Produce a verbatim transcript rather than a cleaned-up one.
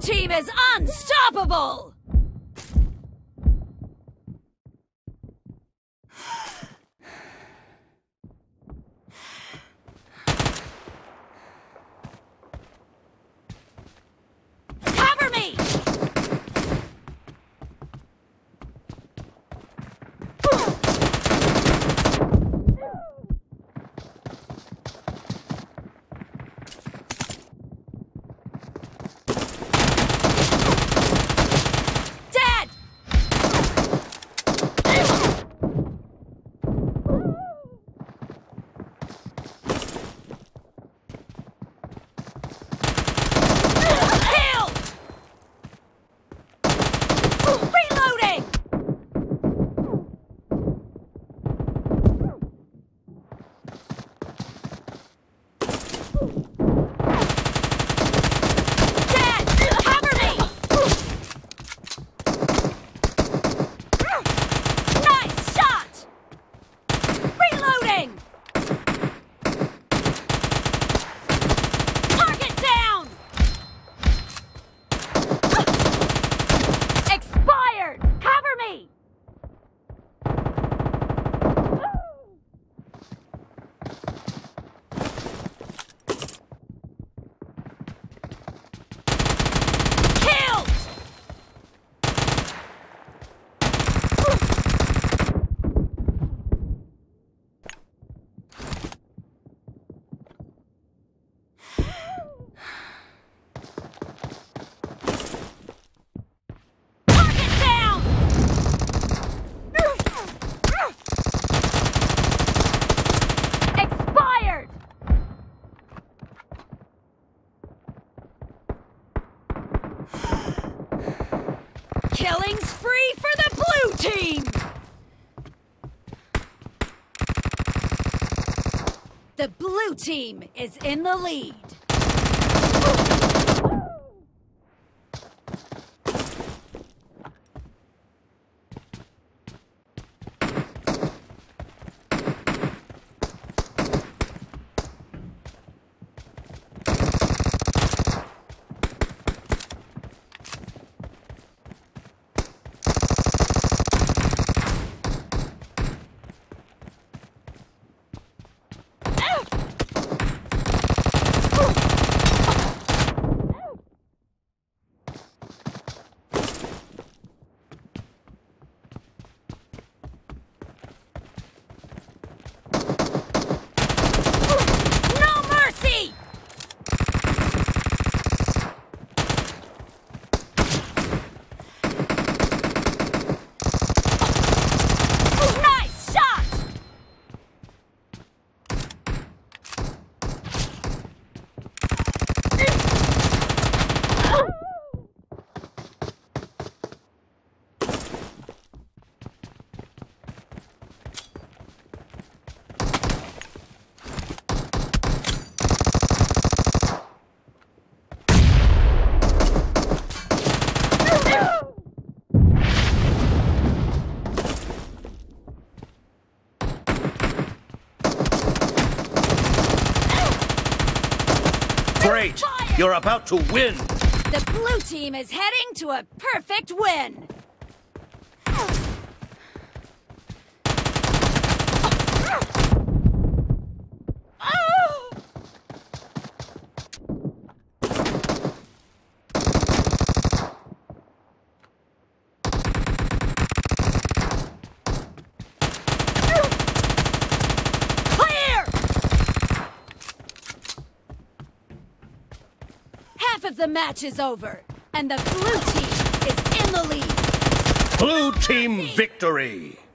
team is unstoppable! Cover me! Killing spree for the blue team! The blue team is in the lead. Great! You're about to win! The blue team is heading to a perfect win! Half of the match is over, and the blue team is in the lead. Blue team victory!